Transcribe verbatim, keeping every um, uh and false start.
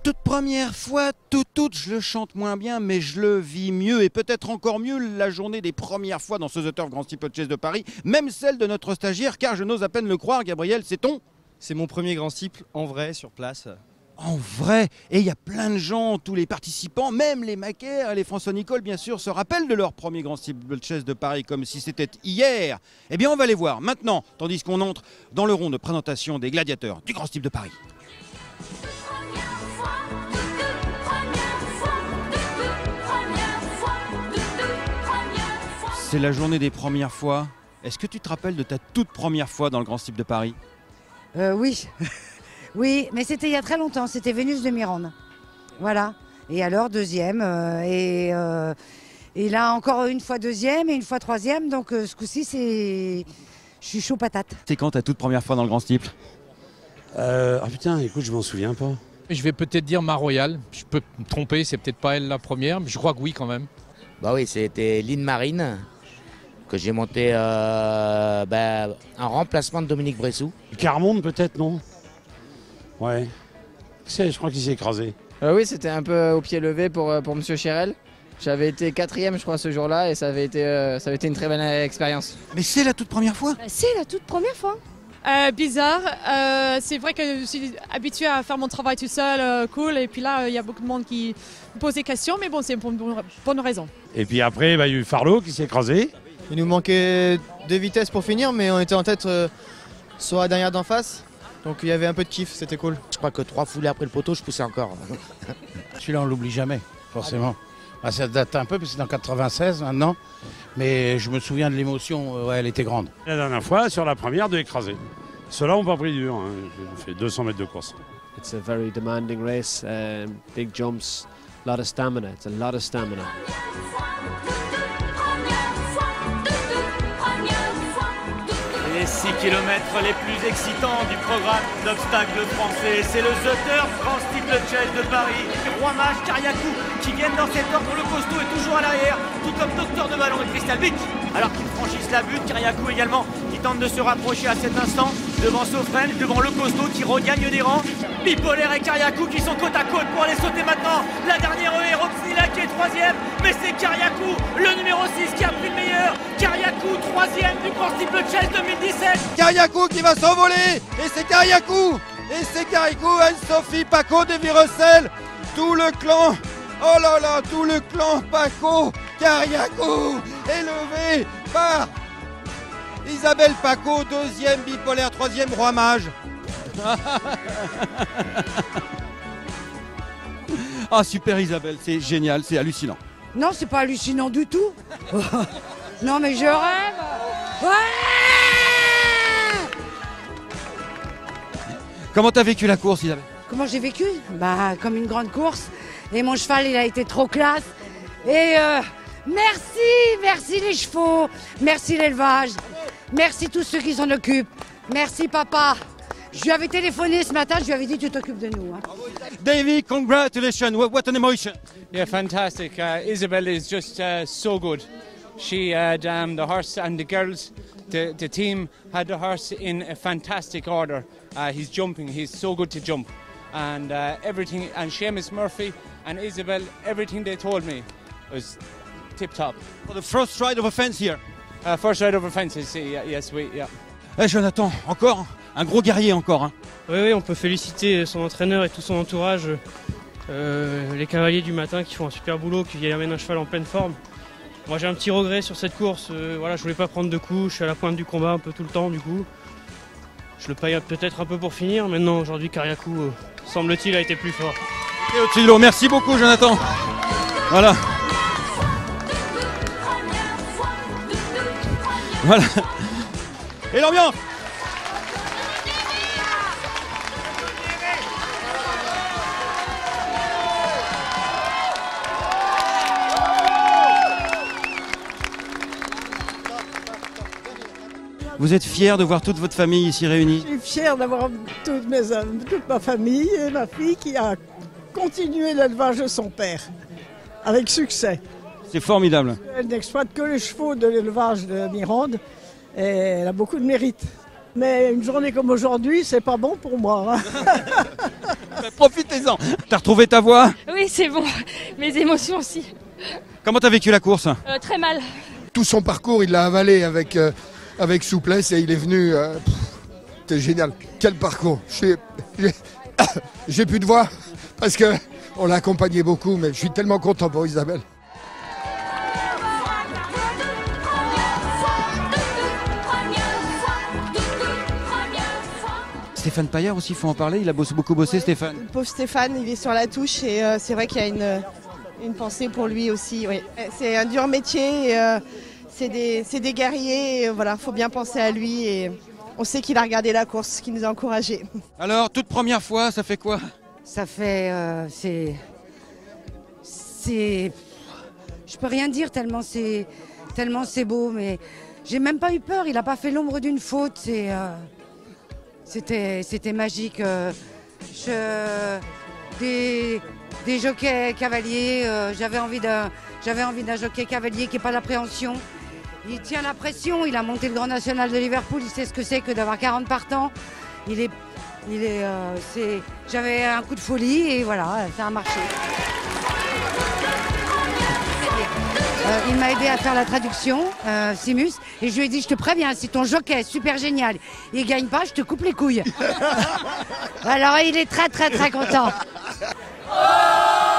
toute première fois, tout, tout, je le chante moins bien, mais je le vis mieux et peut-être encore mieux la journée des premières fois dans ce The Turf Grand Steeplechase de Paris, même celle de notre stagiaire, car je n'ose à peine le croire. Gabriel, c'est ton? C'est mon premier grand steeple en vrai, sur place. En vrai, et il y a plein de gens, tous les participants, même les Macaires, les François Nicole bien sûr, se rappellent de leur premier Grand Steeplechase de Paris comme si c'était hier. Eh bien on va les voir maintenant, tandis qu'on entre dans le rond de présentation des gladiateurs du Grand Steeple de Paris. C'est la journée des premières fois. Est-ce que tu te rappelles de ta toute première fois dans le Grand Steeple de Paris? euh, Oui, oui, mais c'était il y a très longtemps, c'était Vénus de Mirande. Voilà, et alors deuxième, euh, et, euh, et là encore une fois deuxième et une fois troisième, donc euh, ce coup-ci c'est... Je suis chaud patate. C'est quand ta toute première fois dans le Grand Steeple? Euh, ah putain, écoute, je m'en souviens pas. Je vais peut-être dire Mar Royal, je peux me tromper, c'est peut-être pas elle la première, mais je crois que oui quand même. Bah oui, c'était l'Île Marine que j'ai monté euh, bah, en remplacement de Dominique Bressou. Carmonde peut-être, non? Ouais. C'est, je crois qu'il s'est écrasé. Euh, oui, c'était un peu au pied levé pour, pour Monsieur Chérel. J'avais été quatrième, je crois, ce jour-là, et ça avait, été, euh, ça avait été une très belle expérience. Mais c'est la toute première fois? C'est la toute première fois. Euh, bizarre, euh, c'est vrai que je suis habituée à faire mon travail tout seul, euh, cool, et puis là, il euh, y a beaucoup de monde qui me pose des questions, mais bon, c'est pour une bonne raison. Et puis après, bah, il y a eu Farlot qui s'est écrasé. Il nous manquait deux vitesses pour finir, mais on était en tête euh, sur la dernière d'en face, donc il y avait un peu de kiff, c'était cool. Je crois que trois foulées après le poteau, je poussais encore. Celui-là, on l'oublie jamais, forcément. Ah, ça date un peu, parce que c'est en quatre-vingt-seize maintenant, mais je me souviens de l'émotion, euh, ouais, elle était grande. La dernière fois, sur la première, de écraser. Ceux-là n'ont pas pris dur, hein. J'ai fait deux cents mètres de course. It's a very demanding race, um, big jumps, a lot of stamina, it's a lot of stamina. Les six kilomètres les plus excitants du programme d'obstacles français, c'est le The Turf Grand Steeplechase de Paris. Roi Mage, Kariakou qui viennent dans cet ordre, le costaud est toujours à l'arrière, tout comme Docteur de Ballon et Crystal Beach. Alors qu'ils franchissent la butte, Kariakou également qui tente de se rapprocher à cet instant devant Sofren, devant le costaud qui regagne des rangs. Bipolaire et Kariakou qui sont côte à côte pour aller sauter maintenant. La dernière E, Roxnila qui est troisième, mais c'est Kariakou, le numéro six qui a pris le meilleur. Kariakou, troisième du Grand Steeplechase deux mille dix-sept. Kariakou qui va s'envoler, et c'est Kariakou, et c'est Kariakou, Anne-Sophie, Paco, Davy Russell, tout le clan, oh là là, tout le clan Paco, Kariakou, élevé par Isabelle Paco, deuxième Bipolaire, troisième Roi Mage. Ah super Isabelle, c'est génial, c'est hallucinant. Non, c'est pas hallucinant du tout. Non mais je rêve. Ouais. Comment t'as vécu la course, Isabelle? Comment j'ai vécu? Bah comme une grande course. Et mon cheval, il a été trop classe. Et euh, merci, merci les chevaux, merci l'élevage, merci tous ceux qui s'en occupent. Merci papa. Je lui avais téléphoné ce matin, je lui avais dit tu t'occupes de nous. Hein. Davy, congratulations, what, what an emotion. Yeah, fantastic. Uh, Isabel is just uh, so good. She had um, the horse and the girls, the, the team had the horse in a fantastic order. Uh, he's jumping, he's so good to jump. And uh, everything, and Seamus Murphy and Isabel, everything they told me was tip top. For the first ride over fence here. Uh, first ride over fences, yeah, yes, we, yeah. Eh Jonathan, encore un gros guerrier encore. Hein. Oui, oui, on peut féliciter son entraîneur et tout son entourage, euh, les cavaliers du matin qui font un super boulot, qui amènent un cheval en pleine forme. Moi j'ai un petit regret sur cette course, euh, voilà, je voulais pas prendre de coups, je suis à la pointe du combat un peu tout le temps du coup. Je le paye peut-être un peu pour finir, maintenant aujourd'hui Kariakou, euh, semble-t-il, a été plus fort. Et Otilo, merci beaucoup Jonathan. Voilà. Voilà. Et l'ambiance. Vous êtes fiers de voir toute votre famille ici réunie? Je suis fière d'avoir toute, mes, toute ma famille et ma fille qui a continué l'élevage de son père, avec succès. C'est formidable. Elle n'exploite que les chevaux de l'élevage de Mirande et elle a beaucoup de mérite. Mais une journée comme aujourd'hui, c'est pas bon pour moi. Hein. Profitez-en. T'as retrouvé ta voix? Oui, c'est bon. Mes émotions aussi. Comment t'as vécu la course? Euh, très mal. Tout son parcours, il l'a avalé avec, euh, avec souplesse et il est venu. Euh, C'était génial. Quel parcours. J'ai, j'ai, j'ai plus de voix parce qu'on l'a accompagné beaucoup, mais je suis tellement content pour Isabelle. Stéphane Paillard aussi, il faut en parler, il a bossé, beaucoup bossé Stéphane. Le pauvre Stéphane, il est sur la touche et euh, c'est vrai qu'il y a une, une pensée pour lui aussi. Oui. C'est un dur métier, et, euh, c'est des, c'est des guerriers, et, euh, voilà, faut bien penser à lui et on sait qu'il a regardé la course, qu'il nous a encouragés. Alors, toute première fois, ça fait quoi? Ça fait... Euh, c'est... C'est... Je peux rien dire tellement c'est, tellement c'est beau, mais j'ai même pas eu peur, il n'a pas fait l'ombre d'une faute, c'est... Euh... C'était, c'était magique. Euh, je, des, des jockeys cavaliers, euh, j'avais envie d'un, j'avais envie d'un jockey cavalier qui n'a pas d'appréhension. Il tient la pression, il a monté le Grand National de Liverpool, il sait ce que c'est que d'avoir quarante partants. Il est, il est, euh, c'est, j'avais un coup de folie et voilà, ça a marché. Euh, il m'a aidé à faire la traduction, euh, Simus, et je lui ai dit, je te préviens, si ton jockey est super génial, il gagne pas, je te coupe les couilles. Alors il est très très très content.